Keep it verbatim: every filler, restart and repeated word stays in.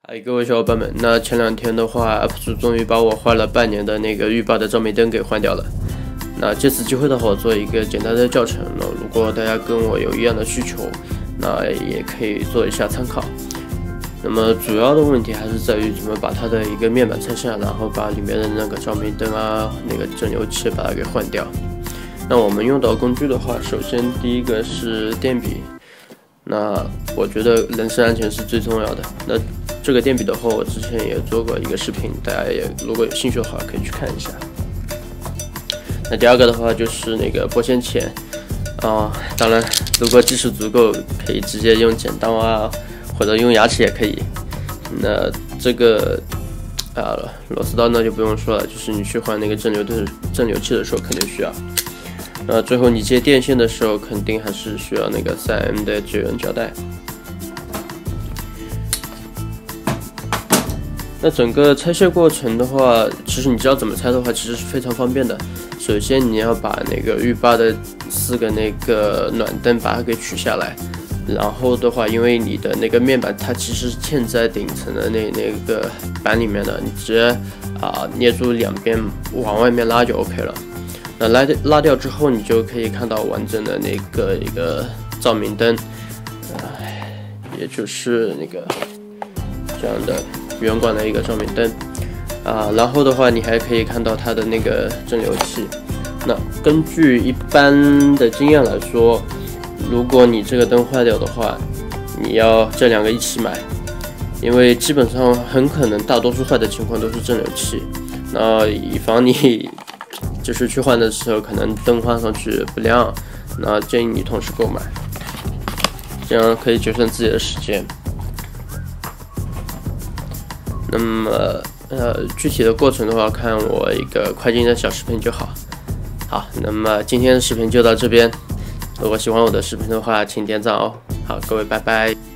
嗨，各位小伙伴们，那前两天的话 ，U P 主终于把我换了半年的那个浴霸的照明灯给换掉了。那借此机会的话，我做一个简单的教程。那如果大家跟我有一样的需求，那也可以做一下参考。那么主要的问题还是在于怎么把它的一个面板拆下，然后把里面的那个照明灯啊、那个蒸馏器把它给换掉。那我们用到工具的话，首先第一个是电笔。那我觉得人身安全是最重要的。那这个电笔的话，我之前也做过一个视频，大家也如果有兴趣的话，可以去看一下。那第二个的话就是那个拨线钳啊，当然如果技术足够，可以直接用剪刀啊，或者用牙齿也可以。那这个啊螺丝刀呢就不用说了，就是你去换那个蒸馏的蒸馏器的时候肯定需要。那最后你接电线的时候，肯定还是需要那个 三 M 的绝缘胶带。那整个拆卸过程的话，其实你知道怎么拆的话，其实是非常方便的。首先你要把那个浴霸的四个那个暖灯把它给取下来，然后的话，因为你的那个面板它其实是嵌在顶层的那那个板里面的，你直接啊捏住两边往外面拉就 OK 了。那拉拉掉之后，你就可以看到完整的那个一个照明灯，呃，也就是那个这样的圆管的一个照明灯啊。然后的话，你还可以看到它的那个蒸馏器。那根据一般的经验来说，如果你这个灯坏掉的话，你要这两个一起买，因为基本上很可能大多数坏的情况都是蒸馏器。那以防你就是去换的时候，可能灯换上去不亮，那建议你同时购买，这样可以节省自己的时间。那么，呃，具体的过程的话，看我一个快进的小视频就好。好，那么今天的视频就到这边。如果喜欢我的视频的话，请点赞哦。好，各位，拜拜。